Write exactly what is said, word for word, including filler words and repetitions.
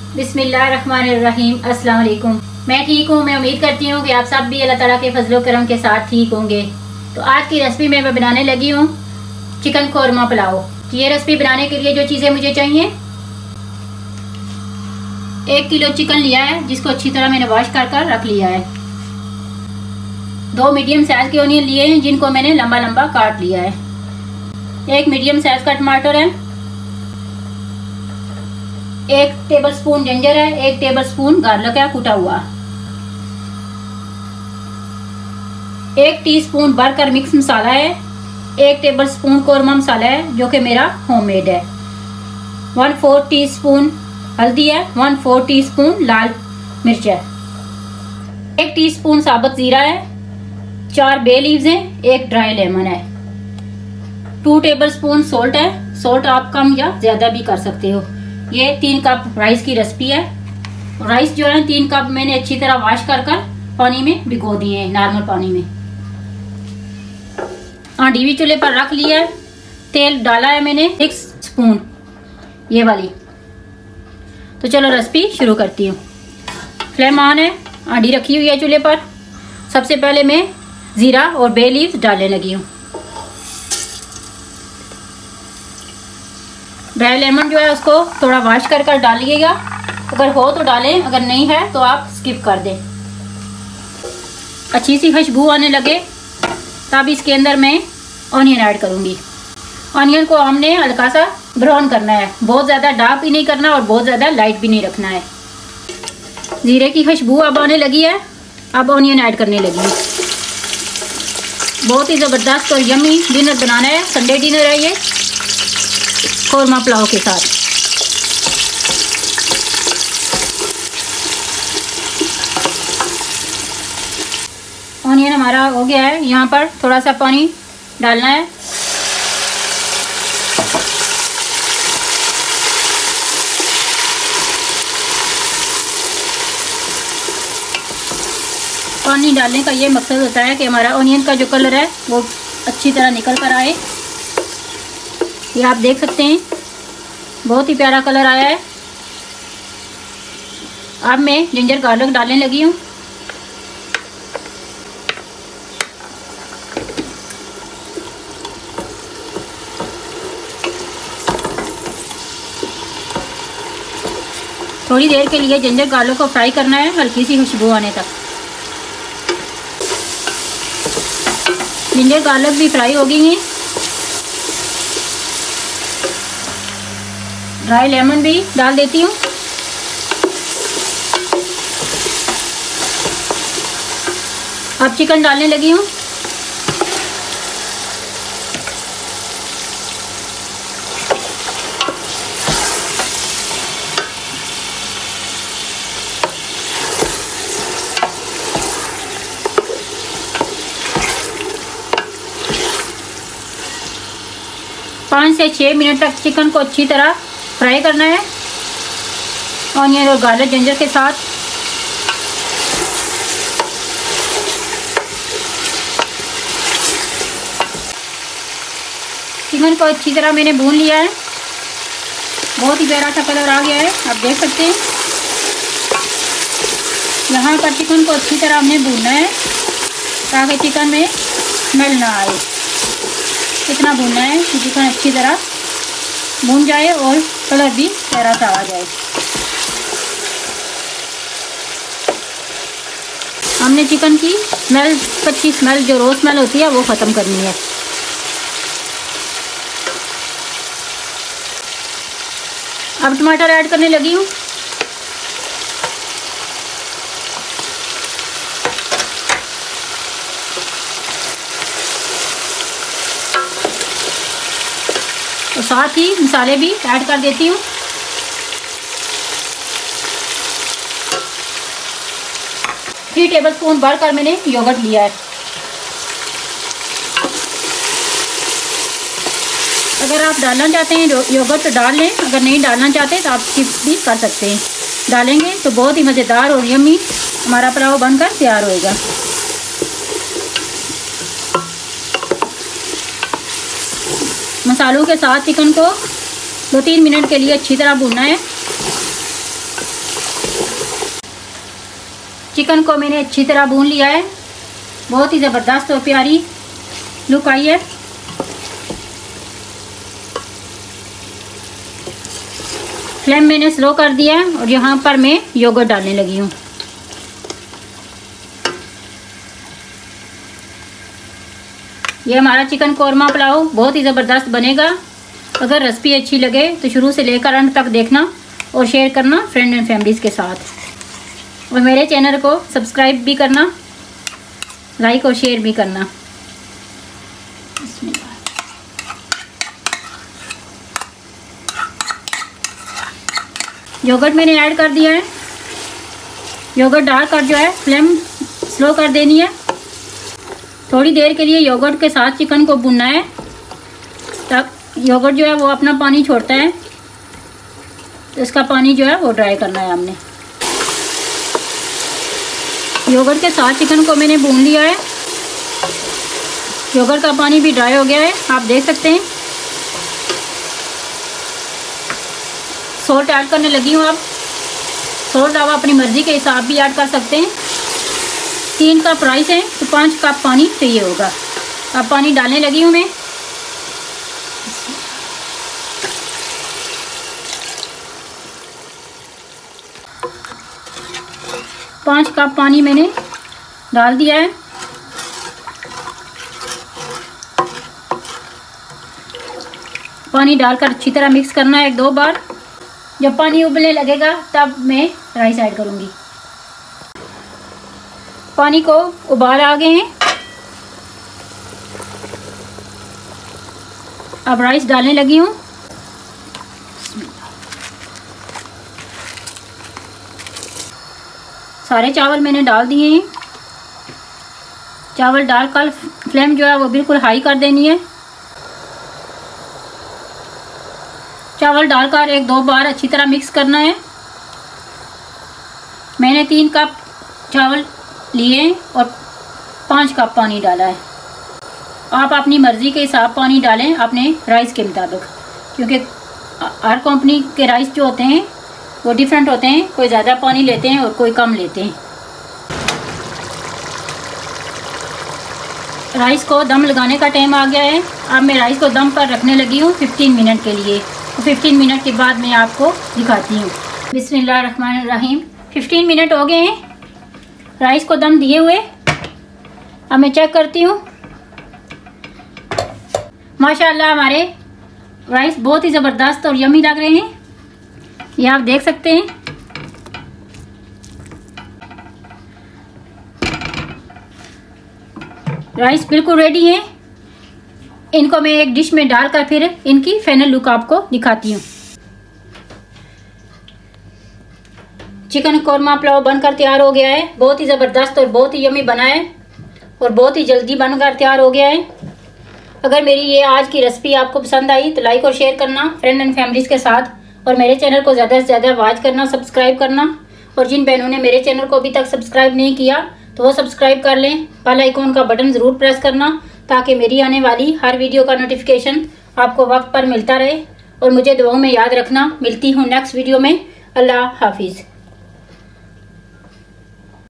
बिस्मिल्लाहिर्रहमानिर्रहीम। अस्सलाम वालेकुम। मैं ठीक हूँ। मैं उम्मीद करती हूँ कि आप सब भी अल्लाह ताला के फजलो करम के साथ ठीक होंगे। तो आज की रेसिपी में मैं बनाने लगी हूँ चिकन कौरमा पुलाव। तो ये रेसिपी बनाने के लिए जो चीज़ें मुझे चाहिए, एक किलो चिकन लिया है जिसको अच्छी तरह मैंने वॉश कर कर रख लिया है। दो मीडियम साइज के ऑनियन लिए हैं जिनको मैंने लंबा लंबा काट लिया है। एक मीडियम साइज का टमाटर है। एक टेबलस्पून जिंजर है। एक टेबलस्पून गार्लिक है कूटा हुआ। एक टीस्पून बर्गर मिक्स मसाला है। एक टेबलस्पून कौरमा मसाला है जो कि मेरा होममेड है। वन फोर टीस्पून हल्दी है। वन फोर टीस्पून लाल मिर्च है। एक टीस्पून साबुत जीरा है। चार बे लीव्स हैं। एक ड्राई लेमन है। टू टेबलस्पून सोल्ट है। सोल्ट आप कम या ज्यादा भी कर सकते हो। ये तीन कप राइस की रेसिपी है। राइस जो है तीन कप मैंने अच्छी तरह वॉश कर कर पानी में भिगो दिए हैं, नॉर्मल पानी में। हांडी भी चूल्हे पर रख लिया है। तेल डाला है मैंने एक स्पून, ये वाली। तो चलो रेसिपी शुरू करती हूँ। फ्लेम ऑन है। हांडी रखी हुई है चूल्हे पर। सबसे पहले मैं जीरा और बे लीव्स डालने लगी हूँ। ड्राई लेमन जो है उसको थोड़ा वॉश कर कर डालिएगा। अगर हो तो डालें, अगर नहीं है तो आप स्किप कर दें। अच्छी सी खुशबू आने लगे तब इसके अंदर मैं ऑनियन ऐड करूंगी। ऑनियन को हमने हल्का सा ब्राउन करना है। बहुत ज़्यादा डार्क भी नहीं करना और बहुत ज़्यादा लाइट भी नहीं रखना है। जीरे की खुशबू अब आने लगी है। अब ऑनियन ऐड करने लगी है। बहुत ही ज़बरदस्त और यम्मी डिनर बनाना है। संडे डिनर है ये कौरमा पुलाव के साथ। ऑनियन हमारा हो गया है। यहाँ पर थोड़ा सा पानी डालना है। पानी डालने का ये मकसद होता है कि हमारा ऑनियन का जो कलर है वो अच्छी तरह निकल कर आए। ये आप देख सकते हैं बहुत ही प्यारा कलर आया है। अब मैं जिंजर गार्लिक डालने लगी हूँ। थोड़ी देर के लिए जिंजर गार्लिक को फ्राई करना है, हल्की सी खुशबू आने तक। जिंजर गार्लिक भी फ्राई हो गई हैं। ड्राई लेमन भी डाल देती हूँ। अब चिकन डालने लगी हूँ। पाँच से छः मिनट तक चिकन को अच्छी तरह फ्राई करना है ऑनियन और गार्लिक जिंजर के साथ। चिकन को अच्छी तरह मैंने भून लिया है। बहुत ही प्यारा सा कलर आ गया है, आप देख सकते हैं। यहाँ पर चिकन को अच्छी तरह हमने भूनना है ताकि चिकन में स्मेल ना आए। इतना भूनना है कि चिकन अच्छी तरह भून जाए और कलर भी प्यारा सा आ जाए। हमने चिकन की स्मेल, कच्ची स्मेल जो रो स्मेल होती है वो ख़त्म करनी है। अब टमाटर ऐड करने लगी हूँ। और साथ ही मसाले भी ऐड कर देती हूँ। थ्री टेबलस्पून भरकर मैंने योगर्ट लिया है। अगर आप डालना चाहते हैं योगर्ट तो डाल लें, अगर नहीं डालना चाहते तो आप स्किप भी कर सकते हैं। डालेंगे तो बहुत ही मज़ेदार और यम्मी हमारा पुलाव बनकर तैयार होएगा। मसालों के साथ चिकन को दो तीन मिनट के लिए अच्छी तरह भूनना है। चिकन को मैंने अच्छी तरह भून लिया है। बहुत ही ज़बरदस्त और प्यारी लुक आई है। फ्लेम मैंने स्लो कर दिया है और यहाँ पर मैं योगर्ट डालने लगी हूँ। ये हमारा चिकन कोरमा पुलाव बहुत ही ज़बरदस्त बनेगा। अगर रेसिपी अच्छी लगे तो शुरू से लेकर अंत तक देखना और शेयर करना फ्रेंड एंड फैमिलीज़ के साथ। और मेरे चैनल को सब्सक्राइब भी करना, लाइक और शेयर भी करना। योगर्ट मैंने ऐड कर दिया है। योगर्ट डालकर जो है फ्लेम स्लो कर देनी है। थोड़ी देर के लिए योगर्ट के साथ चिकन को भूनना है, तब योगर्ट जो है वो अपना पानी छोड़ता है, तो इसका पानी जो है वो ड्राई करना है हमने। योगर्ट के साथ चिकन को मैंने भून लिया है। योगर्ट का पानी भी ड्राई हो गया है, आप देख सकते हैं। सॉल्ट ऐड करने लगी हूँ। आप सॉल्ट आप अपनी मर्ज़ी के हिसाब भी ऐड कर सकते हैं। तीन कप राइस है तो पाँच कप पानी चाहिए होगा। अब पानी डालने लगी हूँ मैं। पाँच कप पानी मैंने डाल दिया है। पानी डालकर अच्छी तरह मिक्स करना है एक दो बार। जब पानी उबलने लगेगा तब मैं राइस ऐड करूँगी। पानी को उबाल आ गए हैं। अब राइस डालने लगी हूँ। सारे चावल मैंने डाल दिए हैं। चावल डालकर फ्लेम जो है वो बिल्कुल हाई कर देनी है। चावल डालकर एक दो बार अच्छी तरह मिक्स करना है। मैंने तीन कप चावल लिए और पाँच कप पानी डाला है। आप अपनी मर्ज़ी के हिसाब पानी डालें अपने राइस के मुताबिक, क्योंकि हर कंपनी के राइस जो होते हैं वो डिफरेंट होते हैं। कोई ज़्यादा पानी लेते हैं और कोई कम लेते हैं। राइस को दम लगाने का टाइम आ गया है। अब मैं राइस को दम पर रखने लगी हूँ फिफ्टीन मिनट के लिए। तो फिफ्टीन मिनट के बाद मैं आपको दिखाती हूँ। बिस्मिल्लाहिर्रहमानिर्रहीम। फिफ्टीन मिनट हो गए हैं राइस को दम दिए हुए। अब मैं चेक करती हूँ। माशाल्लाह हमारे राइस बहुत ही ज़बरदस्त और यमी लग रहे हैं। ये आप देख सकते हैं। राइस बिल्कुल रेडी है। इनको मैं एक डिश में डालकर फिर इनकी फाइनल लुक आपको दिखाती हूँ। चिकन कोरमा पुलाव बनकर तैयार हो गया है। बहुत ही ज़बरदस्त और बहुत ही यमी बना है और बहुत ही जल्दी बनकर तैयार हो गया है। अगर मेरी ये आज की रेसिपी आपको पसंद आई तो लाइक और शेयर करना फ्रेंड एंड फैमिलीज़ के साथ, और मेरे चैनल को ज़्यादा से ज़्यादा वॉच करना, सब्सक्राइब करना। और जिन बहनों ने मेरे चैनल को अभी तक सब्सक्राइब नहीं किया तो वो सब्सक्राइब कर लें। बेल आइकॉन का बटन ज़रूर प्रेस करना ताकि मेरी आने वाली हर वीडियो का नोटिफिकेशन आपको वक्त पर मिलता रहे। और मुझे दुआओं में याद रखना। मिलती हूँ नेक्स्ट वीडियो में। अल्लाह हाफिज़।